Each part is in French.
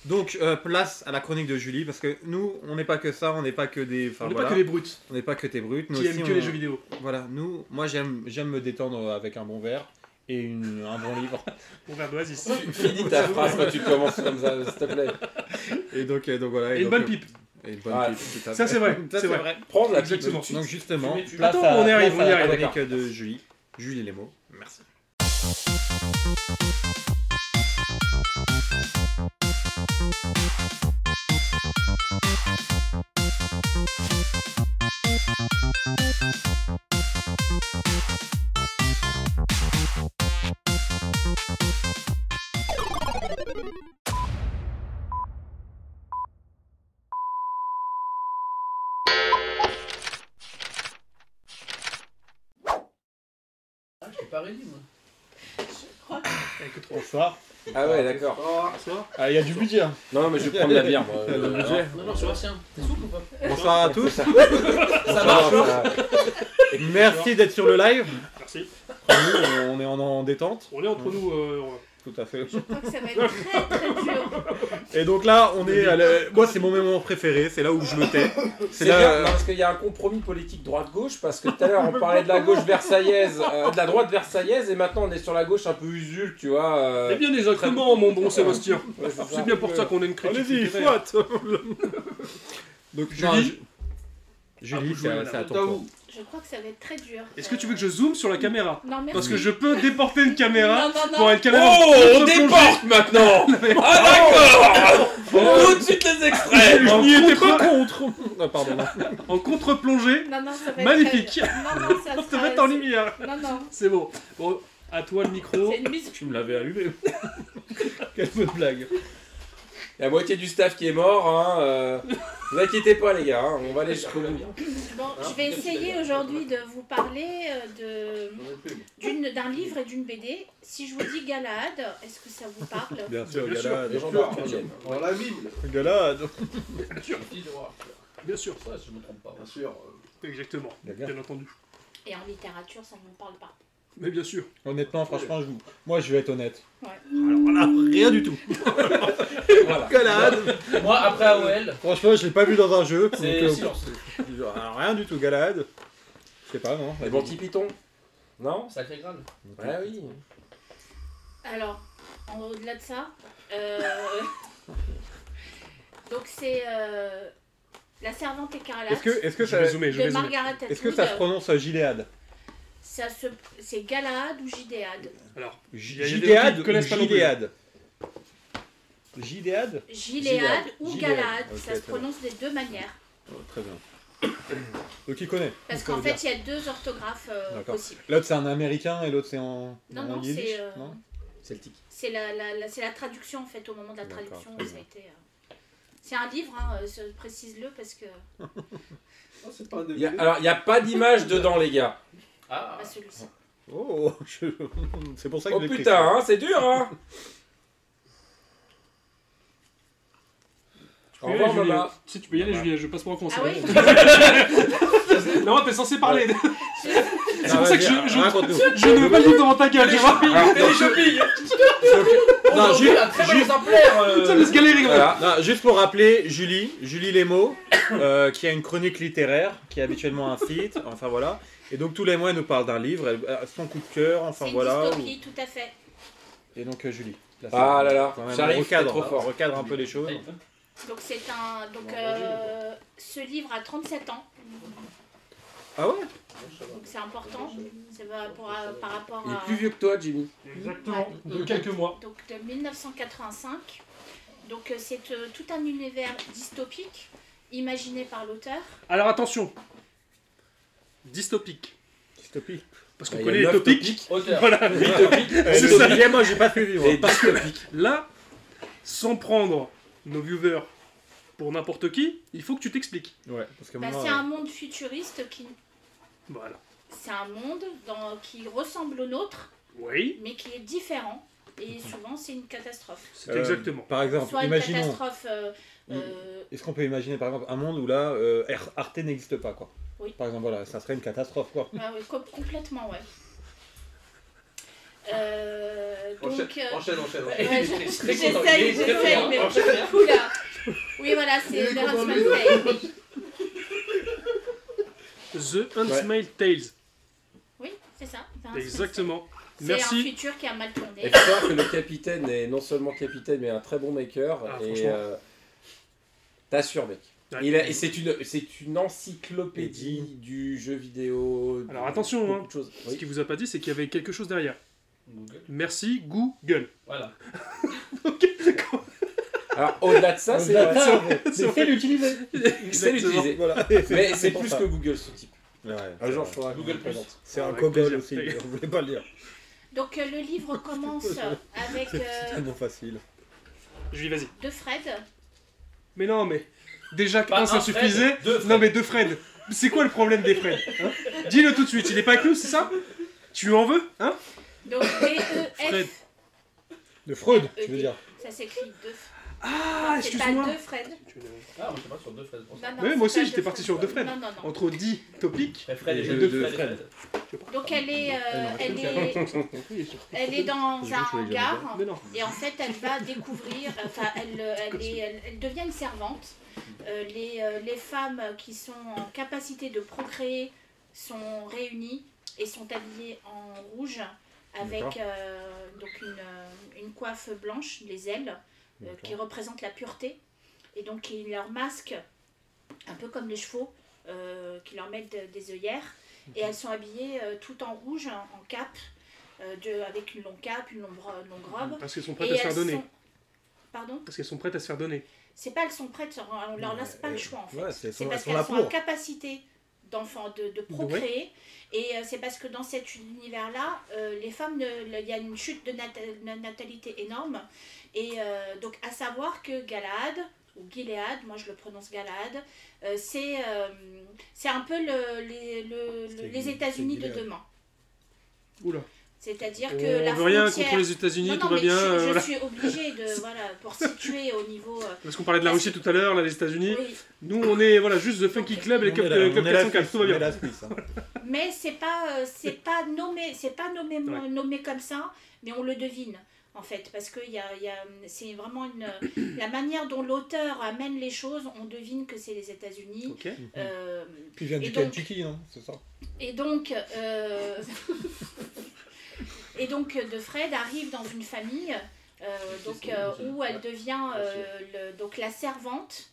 Donc, place à la chronique de Julie, parce que nous, on n'est pas que ça, on n'est pas que des... On n'est pas que des brutes. On n'est pas que des brutes. Nous Qui aussi, aiment que les jeux vidéo. Voilà, moi j'aime me détendre avec un bon verre et un bon livre. Bon verre d'Oasis. Finis ta phrase quand tu commences comme ça, s'il te plaît. Et donc voilà. Et une bonne pipe. Et une bonne pipe, tout à fait. Ça c'est vrai. Ça c'est vrai. Prendre la Exactement. Donc justement, Attends, on y arrive, place à la chronique de Julie. Julie les mots. Merci. Je suis pas ready, moi. Bonsoir. Ah ouais, d'accord. Ah, il y a du budget. Non, mais je vais prendre la bière, moi. Non, Sébastien, t'es souple ou pas? Bonsoir à tous. Ça marche. Merci d'être sur le live. Merci. Nous, on est en détente. On est entre nous. Tout à fait. Je crois que ça va être très très dur. Et donc là, on est moi, c'est mon moment préféré. C'est là où je me tais. C'est bien, non, parce qu'il y a un compromis politique droite-gauche, parce que tout à l'heure on parlait de la gauche versaillaise, de la droite versaillaise, et maintenant on est sur la gauche un peu usule, tu vois. Eh bien, exactement, mon bon Sébastien. Ouais, C'est bien pour ça qu'on a une critique. Allez-y, littéraire. soit. Donc Julie. Julie, c'est à ton tour. Je crois que ça va être très dur. Est-ce que tu veux que je zoome sur la caméra? Non, merci. Parce que je peux déporter une caméra Non, non, non. pour une caméra. Oh, on contre-plongée. déporte maintenant. Ah d'accord. Tout de suite les extraits. Je n'y étais pas contre. Ah, pardon. En contre-plongée. Non, non, ça va être Magnifique. très- Non, non, ça On te sera- met en lumière. Non, non. C'est bon. Bon, à toi le micro. C'est une mise. Tu me l'avais allumé. Quelle bonne blague. La moitié du staff qui est mort, hein. Vous inquiétez pas les gars, hein, on va aller jusqu'au bout. Bon, je vais essayer aujourd'hui de vous parler d'un livre et d'une BD. Si je vous dis Galahad, est-ce que ça vous parle? Bien sûr, Bien sûr. Galahad. Les gendarmes reviennent. Dans la Bible. Galahad. Bien sûr. Ça, si je me trompe pas. Bien sûr. Exactement. D'accord. Bien entendu. Et en littérature, ça ne me parle pas. Mais bien sûr. Honnêtement, franchement, moi je vais être honnête. Ouais. Alors là, rien du tout. Voilà. Galahad. Moi, après AOL, Franchement, je l'ai pas vu dans un jeu. c'est donc, silence. alors, rien du tout, Galahad. Je sais pas, non. Les bons petits pitons. Non? Sacré Graal. Ouais, oui. Alors, au-delà de ça, donc c'est La Servante écarlate Est-ce que Je ça, vais zoomer, je de vais zoomer. Margaret est-ce que Atwood. ça se prononce Gilead? C'est Galahad ou Gidéad? Alors, il y a des gens Gilead qui ou connaissent pas non plus. Gilead? Gilead? Gilead ou Gilead. Galahad, Ok, ça se très prononce des deux manières. Oh, très bien. Donc il connaît. Parce Ça qu'en veut fait, dire. il y a deux orthographes D'accord. possibles. L'autre c'est un américain et l'autre c'est en Non, yiddish, c'est non Celtique. c'est la traduction en fait, au moment de la D'accord, traduction, très ça a bien. été... C'est un livre, hein, précise-le parce que... Oh, c'est pas un Alors, il n'y a pas d'image dedans, les gars. Ah, Pas celui-ci. Oh, c'est pour ça que Oh je l'ai pris. putain, hein, c'est dur, hein. Au revoir, Julie. maman. Si tu peux y aller, Julie, je passe pour un con. Ah oui. Non, t'es censé parler. C'est pour ça que je je ne veux pas le dire devant ta gueule, tu vois. Télé-shopping. Non, très bon exemplaire. Ça me laisse galérer, gros. Voilà. Non, juste pour rappeler, Julie Lesmeaux, qui a une chronique littéraire, qui a habituellement un site, enfin voilà. Et donc tous les mois, elle nous parle d'un livre, son coup de cœur, enfin C'est une voilà. dystopie, tout à fait. Et donc Julie. Là, Ah là là, quand même, j'arrive, on c'est recadre, trop fort. on recadre un peu les choses. Donc c'est un... Donc ce livre a 37 ans, Ah ouais? donc c'est important. C'est par rapport Il est à... plus vieux que toi, Jimmy. Exactement. De quelques mois. Donc de 1985. Donc c'est tout un univers dystopique imaginé par l'auteur. Alors attention. Dystopique. Dystopie. Parce qu'on Il y a connaît les 9 topiques. Auteur. Voilà. C'est ça. ça. Moi, j'ai pas suivi. moi. Et dystopique. Là, sans prendre nos viewers pour n'importe qui, il faut que tu t'expliques. Ouais, parce que Bah, moi, c'est un monde futuriste Voilà. c'est un monde qui ressemble au nôtre, Oui, mais qui est différent. Et souvent, c'est une catastrophe. c'est exactement. Par exemple, Soit une imaginons. catastrophe... Est-ce qu'on peut imaginer par exemple un monde où là, Arte n'existe pas quoi? Oui. Par exemple, voilà, ça serait une catastrophe quoi. ah oui, complètement, ouais. Donc, Enchaîne. ouais, j'essaye, mais oula. Oui, voilà, c'est The Huntsman's Tale. The Unsmiled Tales. Oui, c'est ça. The Huntsman's Exactement. Tale. C'est un Merci. futur qui a mal tourné. Il faut savoir que le capitaine est non seulement capitaine, mais un très bon maker. Ah, et franchement. t'assures, mec. Ouais. Et c'est une encyclopédie du jeu vidéo. Alors, attention, beaucoup hein. de choses. Ce Oui. qu'il vous a pas dit, c'est qu'il y avait quelque chose derrière. Google. Merci, Google. Voilà. Alors, au-delà de ça, c'est vrai. C'est fait l'utiliser. C'est l'utiliser. Voilà. Mais c'est pour plus ça. que Google, ce type. Ouais, Un jour, je ferai Google+. C'est un Avec Kogol plaisir. aussi, on voulait pas le dire. Donc le livre commence avec C'est tellement facile. Julie, vas-y. deux Fred. Mais non, mais déjà que Pas un, ça un Fred, suffisait. deux Fred. Non, mais deux Fred. C'est quoi le problème des Fred, hein? Dis-le tout de suite. Il est pas avec nous, c'est ça? Tu lui en veux, hein? Donc Fred. B-E-F. De Freud, tu veux dire. Ça s'écrit deux. Ah, C'est pas excuse-moi. deux Fred. Ah, moi je pas sur deux Fred. pour ça. Non, Oui, c'est moi aussi, pas j'étais deux parti Fred. sur deux Fred. Non, non, non. Entre 10 topics. Mais Fred et Et Fred. deux Fred et Fred. Fred. Donc elle est dans un hangar. Mais non. Et en fait, elle va découvrir, enfin, elle devient une servante. Les femmes qui sont en capacité de procréer sont réunies et sont habillées en rouge avec donc une coiffe blanche, les ailes, qui représentent la pureté. Et donc, qui leur masquent, un peu comme les chevaux, qui leur mettent des œillères. Et elles sont habillées toutes en rouge, en cape, avec une longue cape, une longue robe. Parce qu'elles sont prêtes Et à se faire elles donner. sont- Pardon? Parce qu'elles sont prêtes à se faire donner. C'est pas elles sont prêtes, on leur laisse pas le choix en fait. Ouais, c'est elles parce sont là qu'elles sont en pour. capacité d'enfants, de procréer. Et c'est parce que dans cet univers-là, les femmes, il y a une chute de natalité énorme. Et donc à savoir que Galahad, ou Gilead, moi je le prononce Galahad, c'est un peu les États-Unis de Gilead. demain. Oula. C'est-à-dire On que la veut rien frontière... contre les États-Unis, Non, tout non, va mais bien. je Voilà. suis obligée de, voilà, pour situer au niveau... Parce qu'on parlait de la Russie tout à l'heure, là, les États-Unis. oui. Nous, on est voilà, juste The Funky Club et le Club 404, tout va bien. Mais c'est pas nommé comme ça, mais on le devine en fait, parce que c'est vraiment la manière dont l'auteur amène les choses, on devine que c'est les États-Unis. Ok. Puis il vient Et du donc- Kentucky, non? C'est ça. Et donc, de Fred arrive dans une famille où elle devient donc la servante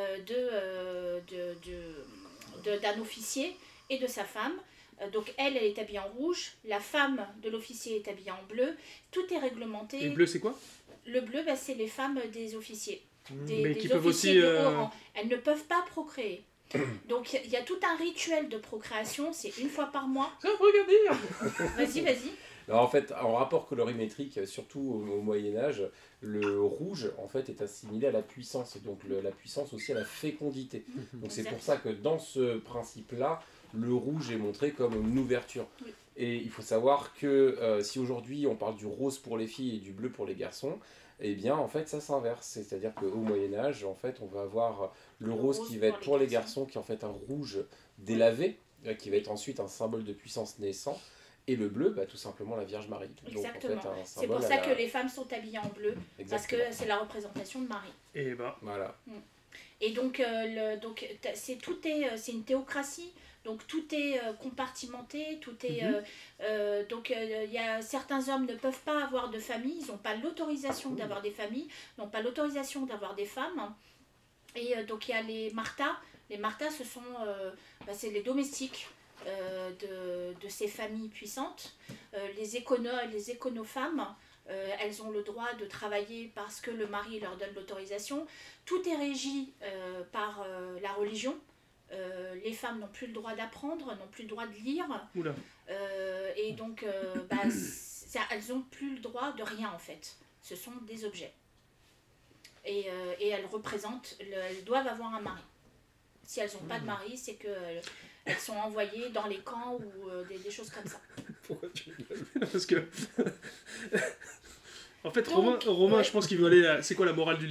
d'un officier et de sa femme. Donc elle est habillée en rouge, la femme de l'officier est habillée en bleu, tout est réglementé. Et le bleu, c'est quoi? Le bleu, c'est les femmes des officiers. Mais qui Des peuvent officiers aussi, de haut rang. Elles ne peuvent pas procréer. Donc il y a tout un rituel de procréation, c'est une fois par mois. C'est un truc à dire. Vas-y. Alors en fait, en rapport colorimétrique, surtout au Moyen-Âge, le rouge en fait est assimilé à la puissance et donc la puissance aussi à la fécondité. Donc c'est pour ça que dans ce principe-là, le rouge est montré comme une ouverture. Oui. Et il faut savoir que si aujourd'hui on parle du rose pour les filles et du bleu pour les garçons, eh bien en fait ça s'inverse. C'est-à-dire qu'au Moyen-Âge, en fait, on va avoir le rose qui va être pour les garçons, qui est en fait un rouge délavé, qui va être ensuite un symbole de puissance naissant. Et le bleu, bah, tout simplement la Vierge Marie. Exactement. Donc, en fait, un C'est symbole pour à ça la- que les femmes sont habillées en bleu, parce que Exactement. c'est la représentation de Marie. Et bah, Voilà. Et donc, c'est une théocratie, donc tout est compartimenté, tout est... il y a certains hommes ne peuvent pas avoir de famille, ils n'ont pas l'autorisation d'avoir des familles, n'ont pas l'autorisation d'avoir des femmes. Et donc il y a les Marthas. Les Marthas, c'est les domestiques de ces familles puissantes. Les éconofemmes, elles ont le droit de travailler parce que le mari leur donne l'autorisation. Tout est régi par la religion. Les femmes n'ont plus le droit d'apprendre, n'ont plus le droit de lire. oula. Et donc, elles n'ont plus le droit de rien en fait. Ce sont des objets. Et elles représentent, elles doivent avoir un mari. Si elles n'ont pas de mari, c'est qu'elles sont envoyées dans les camps ou des choses comme ça. Pourquoi tu rigoles? Parce que. En fait, Donc, Romain, ouais. je pense qu'il veut aller. C'est quoi la morale du livre?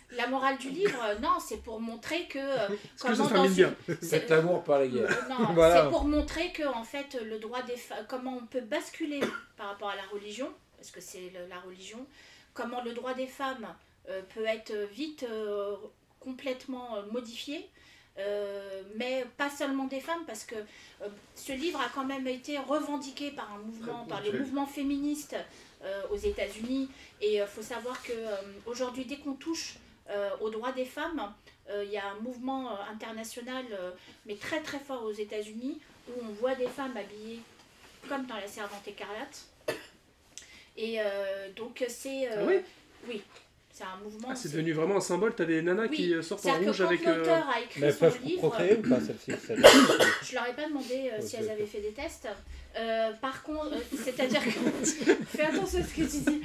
La morale du livre, non, c'est pour montrer que... Est-ce que ça termine bien? Faites l'amour par la guerre. Non, Voilà. c'est pour montrer que, en fait, le droit des femmes... Comment on peut basculer par rapport à la religion, parce que c'est la religion, comment le droit des femmes peut être vite complètement modifié, mais pas seulement des femmes, parce que ce livre a quand même été revendiqué par un mouvement, par les mouvements féministes aux États-Unis, et il faut savoir que aujourd'hui, dès qu'on touche aux droits des femmes, il y a un mouvement international, mais très très fort aux États-Unis, où on voit des femmes habillées comme dans La Servante écarlate, et donc c'est Ah oui oui. C'est un mouvement. C'est devenu vraiment un symbole, t'as des nanas qui sortent en C'est-à-dire rouge que quand avec... l'auteur a écrit Mais elles son peuvent livre, procréer ou pas celle-ci je leur ai pas demandé si Ok. elles avaient fait des tests. Par contre, c'est-à-dire que... Fais attention à ce que tu dis.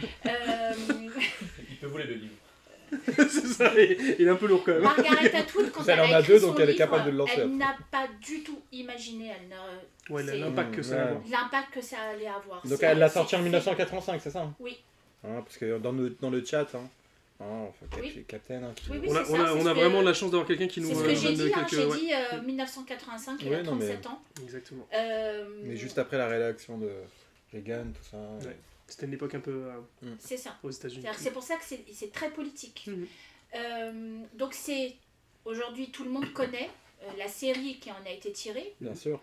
Il peut voler le livre. C'est ça, il est un peu lourd quand même. Margaret Atwood, quand Elle elle en a a écrit deux, son donc elle est livre, capable de le lancer elle après. n'a pas du tout imaginé Ouais, c'est- l'impact que ça va avoir. l'impact que ça allait avoir. Donc C'est- elle l'a sorti c'est- en 1985, c'est ça? Oui. Hein, parce que dans le chat, hein, Oui. Captain, hein, qui- Oui, oui, On a, c'est on ça, a, c'est on ce a que- vraiment la chance d'avoir quelqu'un qui nous C'est ce que j'ai donne dit, hein, quelques... j'ai ouais. dit 1985, il Ouais, a non, mais- 37 ans. Exactement. Mais juste après la rédaction de Reagan, tout ça. Ouais. C'était une époque un peu C'est ça. aux États-Unis. C'est-à-dire que c'est pour ça que c'est très politique. Mhm. Donc c'est aujourd'hui tout le monde connaît la série qui en a été tirée, Bien sûr.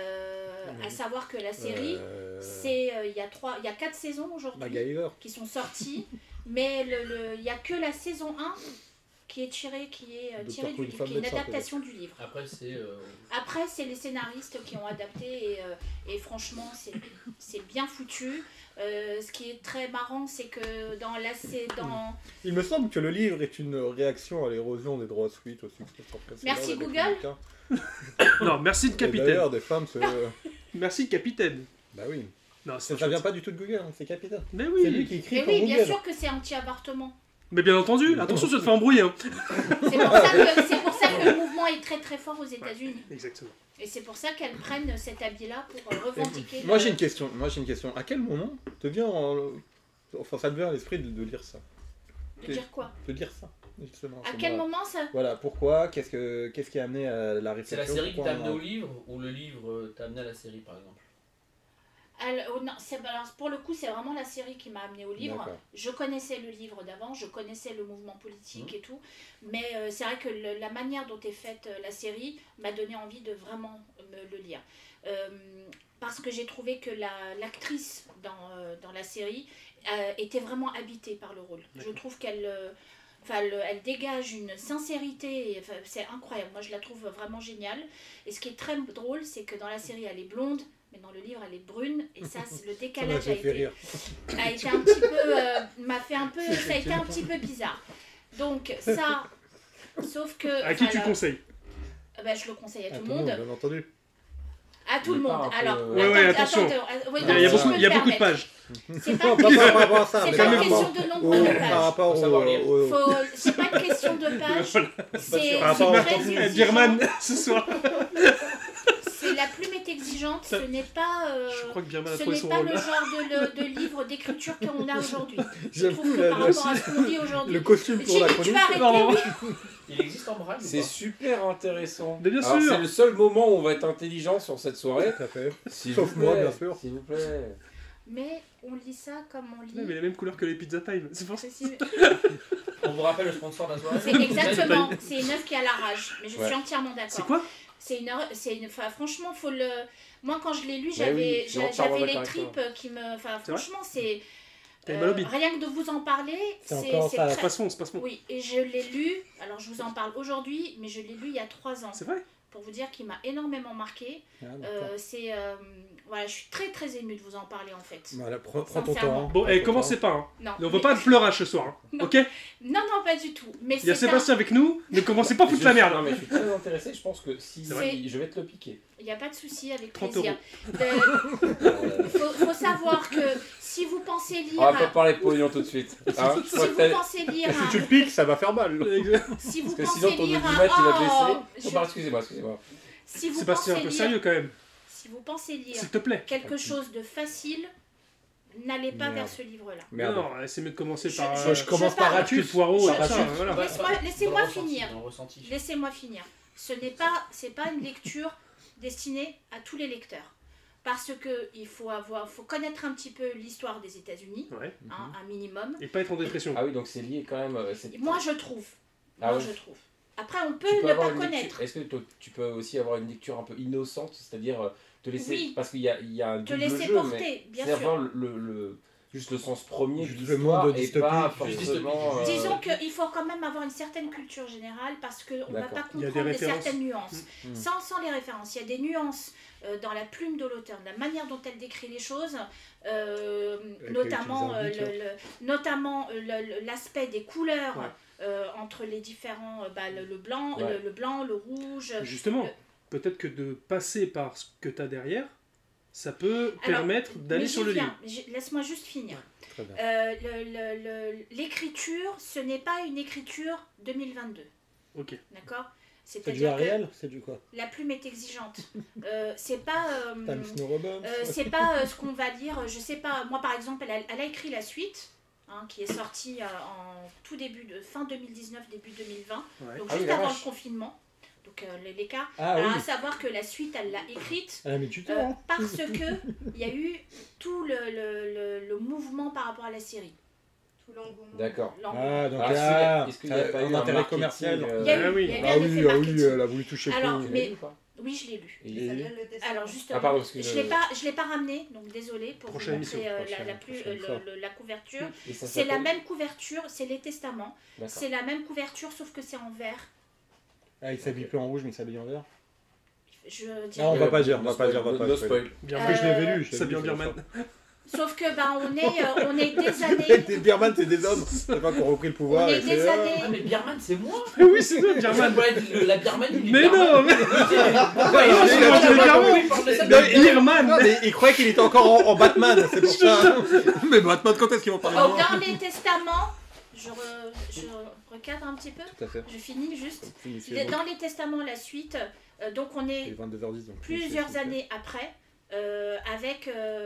à savoir que la série c'est il y a 4 saisons aujourd'hui MacGyver. qui sont sorties, mais il y a que la saison 1 qui est tirée Dr. tirée du Queen livre, Femme qui est une médecin, adaptation du livre. Après, c'est. Après, c'est les scénaristes qui ont adapté et franchement, c'est bien foutu. Ce qui est très marrant, c'est que dans Il me semble que le livre est une réaction à l'érosion des droits suite au succès sans précédent Merci, des Google. Républicains. Non, merci de Et capitaine. d'ailleurs, des femmes se... Merci capitaine. Bah oui. Non, c'est Ça vient pas du tout de Google, hein, c'est Capitaine. Mais C'est lui oui. qui écrit Mais pour oui, Google. bien sûr que c'est anti-avortement. Mais bien entendu, attention, ça te fait embrouiller. Hein. C'est pour ça que le mouvement est très très fort aux États-Unis. Exactement. Et c'est pour ça qu'elles prennent cet habit-là pour revendiquer. Moi j'ai une question. À quel moment te vient enfin ça te vient à l'esprit de lire ça? De dire quoi? De lire ça justement. À ce quel mois. moment ça? Voilà, pourquoi? Qu'est-ce qui a amené à la C'est réflexion? la série qui Pourquoi t'a amené on a- au livre ou le livre t'a amené à la série par exemple? Non, alors, pour le coup, c'est vraiment la série qui m'a amené au livre. D'accord. Je connaissais le livre d'avant, je connaissais le mouvement politique et tout, mais c'est vrai que la manière dont est faite la série m'a donné envie de vraiment me le lire. Parce que j'ai trouvé que l'actrice dans la série était vraiment habitée par le rôle. Je trouve qu'elle elle dégage une sincérité, enfin, c'est incroyable. Moi, je la trouve vraiment géniale. Et ce qui est très drôle, c'est que dans la série, elle est blonde, mais dans le livre, elle est brune. Et ça, le Ça m'a décalage fait rire. a été un petit peu, m'a fait un peu, ça a été un petit peu bizarre. Donc ça, sauf que. À qui tu voilà, conseilles? je le conseille à À tout le monde. bien entendu. À tout le Mais pas monde. un peu, Alors, ouais, attention. oui, Il non, y a si je beaucoup, peux il y a me beaucoup de permettre. pages. C'est Non, pas, pas par rapport à ça, c'est mais pas par une rapport question de nombre de par pages. rapport Faut savoir lire. C'est pas une question de pages. C'est Par rapport au très contenu. exigeant. Birman, ce soir. C'est la plume est exigeante. Ce n'est pas. Je crois que Birman a Ce trouvé n'est son pas rôle le là. genre de livre d'écriture qu'on a aujourd'hui. Je J'avoue, trouve que la- par la- rapport à ce qu'on vit aujourd'hui. le costume pour la Tu chronique. vas arrêter, Pardon. oui. Il existe en braille ou C'est pas? super intéressant. Mais bien Alors, sûr. c'est le seul moment où on va être intelligent sur cette soirée. Tout à fait. S'il Sauf vous moi, plaît, bien sûr. S'il vous plaît. Mais on lit ça comme on lit. Ouais, mais la même couleur que les Pizza Time. C'est pour ça. On vous rappelle le sponsor de la soirée? C'est exactement. C'est une œuvre qui a la rage. Mais je Ouais. suis entièrement C'est d'accord. quoi? Enfin, franchement, faut le. Moi, quand je l'ai lu, Bah oui, je suis entièrement j'avais les d'accord avec tripes qui me. Enfin, C'est vrai franchement, c'est. T'avais mal au bide. Rien que de vous en parler, C'est c'est encore ça, très- C'est pas son, c'est pas son. Oui, et je l'ai lu. Alors, je vous en parle aujourd'hui, mais je l'ai lu il y a 3 ans. C'est vrai? Pour vous dire qu'il m'a énormément marqué. Ah, d'accord. Voilà, je suis très très émue de vous en parler en fait. Voilà, prends ton temps. Sincèrement. Bon, Prends ton commencez temps. pas. Hein. Non, On veut mais- pas de pleurage ce soir. Hein. Non. Ok? Non, non, pas du tout. Mais Il y a c'est Sébastien avec nous. Ne commencez pas à foutre la Non, merde. mais je suis très intéressé. Je pense que si C'est vrai. je vais te le piquer. Il n'y a pas de souci, avec 30 plaisir. Euh, Faut savoir que si vous pensez lire. On va pas parler de pognon tout de suite. Hein, je Si crois que vous t'as- pensez lire. Si tu le piques, ça va faire mal. Si vous Parce que pensez sinon ton lire. audimat il va Oh, baisser. Oh, pardon, excusez-moi. Si vous Sébastien, un pensez peu lire. sérieux quand même. Si vous pensez lire S'il te plaît. quelque chose de facile, n'allez pas Merde. vers ce livre-là. Merde. Non, c'est mieux de commencer Je- par. Je commence par parle. Atticus. Poirot et Par tout ça, Atticus. voilà. Laissez-moi Dans le finir. ressenti, dans le ressenti. Laissez-moi finir. C'est pas une lecture destinée à tous les lecteurs. Parce que il faut connaître un petit peu l'histoire des États-Unis, Ouais. hein, un minimum. Et pas être en dépression. Ah oui, donc c'est lié quand même. Moi, je trouve. Ah Moi, oui. je trouve. Après, on peut Tu peux ne avoir pas une lecture- connaître. Est-ce que tu peux aussi avoir une lecture un peu innocente, c'est-à-dire te laisser. Oui. Parce qu'il y a un Te double laisser jeu, mais porter, bien c'est sûr. avoir juste le sens premier Juste de le l'histoire monde et dystopique. pas Juste forcément. dystopique. Disons qu'il faut quand même avoir une certaine culture générale parce qu'on ne va D'accord. pas Il y a des comprendre références. certaines nuances. Mm. Sans les références, il y a des nuances dans la plume de l'auteur, de la manière dont elle décrit les choses, notamment l'aspect des couleurs entre les différents, le blanc, Ouais. le blanc, le rouge. Justement, peut-être que de passer par ce que tu as derrière, ça peut Alors, permettre d'aller Mais sur j'y le viens. livre. Laisse-moi juste finir. Très bien. L'écriture, ce n'est pas une écriture 2022, Ok. d'accord? C'est du C'est-à-dire que Arial? C'est du quoi? la plume est exigeante. C'est pas, Times New Roman? c'est pas ce qu'on va dire. Je sais pas. Moi, par exemple, elle a écrit la suite, hein, qui est sortie en tout début de fin 2019, début 2020, Ouais. donc Ah oui, juste la avant vache. le confinement. Donc les cas. Ah Alors, oui, à savoir que la suite, elle l'a écrite. elle a mis du temps. Hein. Parce que il y a eu tout le mouvement par rapport à la série. Tout l'engouement. D'accord. Ah, donc Ah, là, est-ce qu'il y a pas eu un un intérêt marketing, commercial. Il y a eu, Ah oui. il y a eu Ah un effet oui, marketing. elle a voulu toucher Alors, le coup. mais- Oui, je l'ai lu. Ça vient de le tester. Alors justement, Ah, pardon, parce que je l'ai pas ramené, donc désolé pour Prochaine vous montrer prochaine fois. la couverture. Et ça C'est la s'appelle- même couverture, c'est les testaments. D'accord. C'est la même couverture, sauf que c'est en vert. Ah, il s'habille plus en rouge, mais il s'habille en vert. Je Ah, on dirais. va pas dire, on No va pas dire, on va spoil, pas no spoiler. spoil. Bien Après, je l'avais lu. je Ça l'avais bien lu, Birman. Sauf que on est des années. Des Birman, c'est des hommes. C'est pas qu'on a repris le pouvoir. On est et des c'est, années. Ah, mais Bierman, c'est moi. Oui, c'est ça, Birman. La Bierman, il est Mais non, mais Pourquoi il non, a c'est dit moi, la c'est Bierman, Bierman. il parle de ça, Non, mais- Birman. Non, mais il croyait qu'il était encore en Batman, c'est pour ça. Mais Batman, quand est-ce qu'ils vont parler de Oh, moi dans les testaments, je recadre un petit peu. Tout à fait. Je finis juste. Finissez, donc. Dans les testaments, la suite, donc on Il est est 22h10. donc plusieurs finissez, années après, avec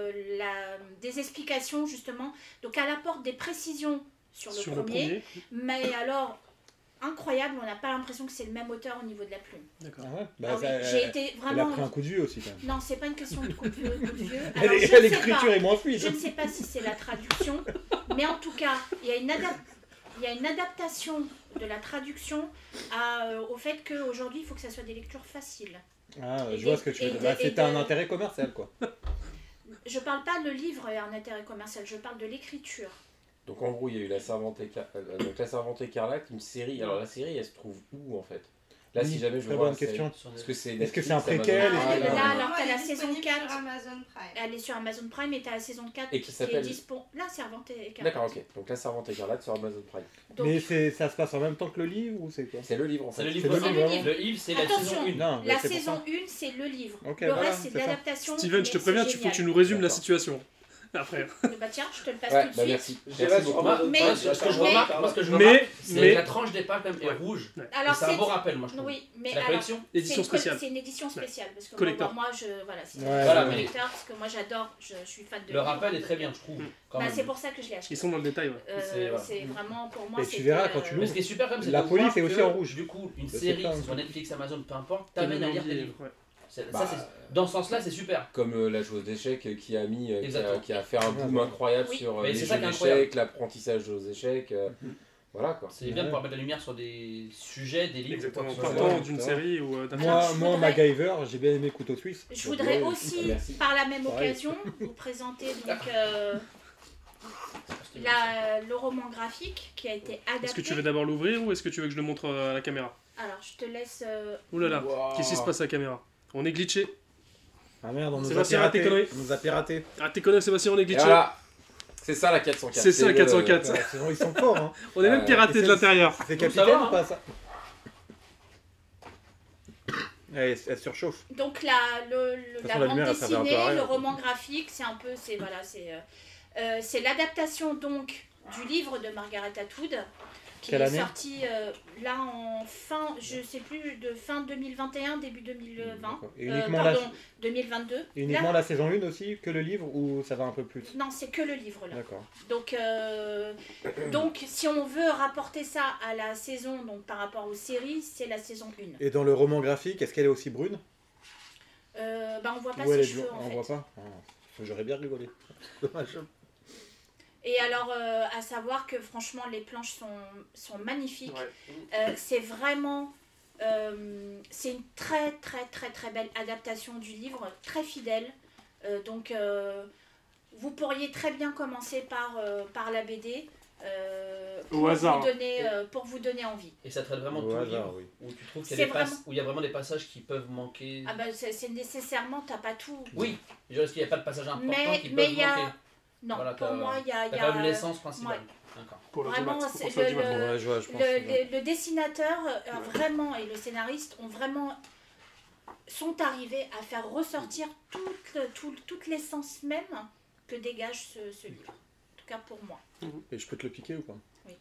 des explications justement. Donc elle apporte des précisions sur le, Sur premier, mais alors incroyable, on n'a pas l'impression que c'est le même auteur au niveau de la plume. D'accord. Ah ouais bah, Ah oui, ça- j'ai été Elle a vraiment. pris un coup de vieux aussi quand même. Non, c'est pas une question de coup de vieux. Alors, je ne sais pas. L'écriture est moins fluide. Je ne sais pas si c'est la traduction, mais en tout cas, il y a une adaptation de la traduction au fait qu'aujourd'hui, il faut que ça soit des lectures faciles. Ah, Et je vois des- ce que tu et veux dire. de- Bah, et c'était un de- intérêt commercial quoi. Je parle pas de livre et un intérêt commercial, je parle de l'écriture. Donc en gros, il y a eu La Servante écarlate, une série. Alors la série, elle se trouve où en fait? Là, Oui, si jamais je très veux voir bonne la série, question. est-ce que c'est Est-ce que Netflix, c'est un Amazon préquel, Prime, est-ce que- Là, Ah, alors Non, t'as elle la est saison disponible 4. sur Amazon Prime. Elle est sur Amazon Prime et t'as la saison 4 Et qui est s'appelle- dispo. La Servante écarlate. D'accord, ok. Donc La Servante écarlate sur Amazon Prime. Donc, Mais ça se passe en même temps que le livre ou c'est quoi? C'est le livre en C'est fait. le C'est livre. le aussi. livre, Le livre, c'est la Attention. saison 1. Non, la c'est pour saison ça. 1, c'est le livre. Ok, le voilà, reste, c'est de c'est ça. l'adaptation. Steven, je te mais préviens, c'est il faut que tu génial. nous résumes la D'accord. situation. Après. Bah tiens, je te le passe Ouais, tout de bah suite. merci. J'irai Merci sur beaucoup. Amazon Mais- Prime, Ce que je mais- remarque, moi, ce que je mais- remarque, c'est mais- que la tranche des pages quand même est rouge. Alors Et c'est un c'est beau rappel, moi je trouve. oui, mais C'est la alors collection. Édition spéciale. C'est une édition spéciale parce que Collector. moi je voilà, c'est Ouais, un voilà, collector parce que moi j'adore, je suis fan de Le rappel est très bien, je trouve. quand Bah, même. c'est pour ça que je l'ai acheté. Ils sont dans le détail, ouais. C'est- voilà. C'est vraiment pour moi. Et tu c'était, verras quand tu Mais l'ouvres. ce qui est super quand même, c'est La de police voir est aussi que, en rouge. Du coup, une Ça, c'est série, pas que ce un- soit Netflix, Amazon, peu importe, t'amène à lire tes livres. Ouais. Bah, Dans ce sens-là, c'est super. Comme la joueuse d'échecs qui a mis, Exactement. qui a fait un boom incroyable Oui. sur Mais les c'est ça jeux qui est incroyable. d'échecs, l'apprentissage aux échecs. Voilà quoi. C'est bien de pouvoir mettre la lumière sur des sujets, des livres. Exactement. quoi que ce soit. Partant Ouais. d'une série ou d'un Alors, Moi, je moi voudrais- MacGyver, j'ai bien aimé Couteau Suisse. Je voudrais Ouais, aussi, merci. par la même Pareil. occasion, vous présenter donc C'était le roman graphique qui a été adapté. Est-ce que tu veux d'abord l'ouvrir ou est-ce que tu veux que je le montre à la caméra? Alors, je te laisse. Ouh là là, Wow. qu'est-ce qui se passe à la caméra? On est glitché. Ah merde, on nous a Sébastien, arrête tes piraté. conneries. On nous a piraté. Ah, t'es connu, Sébastien, on est Et glitché. voilà. C'est ça la 404. C'est ça, le- 404. Ouais, sinon, ils sont forts. Hein. On est même piraté de l'intérieur. C'est Donc, ça capitaine va, ou pas ça? Elle surchauffe. Donc De toute la façon, la bande lumière, elle servait un peu à dessinée, rien. le roman graphique, c'est un peu, c'est voilà, c'est l'adaptation donc du livre de Margaret Atwood, qui Quelle est année sorti là en fin, je sais plus, de fin 2021, début 2020. D'accord. Et uniquement, la... Pardon, 2022. Et uniquement Là, la saison 1 aussi, que le livre, ou ça va un peu plus? non, c'est que le livre là. D'accord. Donc si on veut rapporter ça à la saison, donc par rapport aux séries, c'est la saison 1. Et dans le roman graphique, est-ce qu'elle est aussi brune? On voit pas Ou elle ses est cheveux blonde? en On fait. voit pas? J'aurais bien rigolé. Dommage. Et alors, à savoir que franchement, les planches sont magnifiques. Ouais. C'est vraiment... c'est une très très très très belle adaptation du livre, très fidèle. Vous pourriez très bien commencer par la BD Au hasard. pour vous donner envie. Et ça traite vraiment Au tout le hasard, livre. oui. Où tu trouves qu'il y C'est a vraiment- où il y a vraiment des passages qui peuvent manquer. Ah bah, c'est nécessairement, t'as pas tout. Oui, je veux dire, est-ce qu'il n'y a pas de passages importants qui Mais peuvent il y a... manquer? Non, Voilà, pour t'as- moi, il y a... T'as quand même l'essence principale. Ouais. D'accord. Pour Vraiment, l'audimat, c'est pour ça, l'audimat. le- Ouais, je vois, je pense. Ouais. Le dessinateur vraiment et le scénariste ont vraiment sont arrivés à faire ressortir toute l'essence même que dégage ce livre. En tout cas pour moi. Et je peux te le piquer ou pas?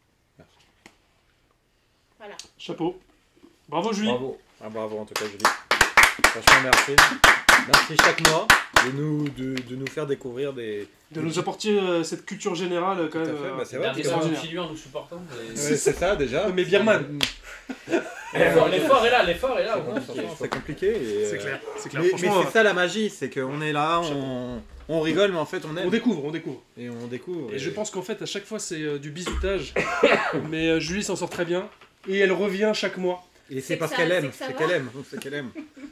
Voilà. Chapeau. Bravo, Julie. Bravo. Ah, bravo en tout cas, Julie. Franchement, merci. Merci chaque mois de nous faire découvrir des... De nous apporter cette culture générale, quand Tout à même. fait, bah, c'est vrai, Dernier parce que- soir, extraordinaire. Philou en nous supportant. Ouais, c'est ça déjà. Mais Birman. L'effort est là, l'effort est là. au moins. C'est compliqué. Et, C'est clair, c'est clair. Mais Franchement, c'est ça la magie, c'est qu'on est là, on rigole, mais en fait on aime. on découvre, on découvre. Et on découvre. Et je pense qu'en fait, à chaque fois, c'est du bizutage. Mais Julie s'en sort très bien. Et elle revient chaque mois. Et C'est c'est que parce ça- qu'elle c'est aime, que ça c'est va. qu'elle aime, c'est qu'elle aime.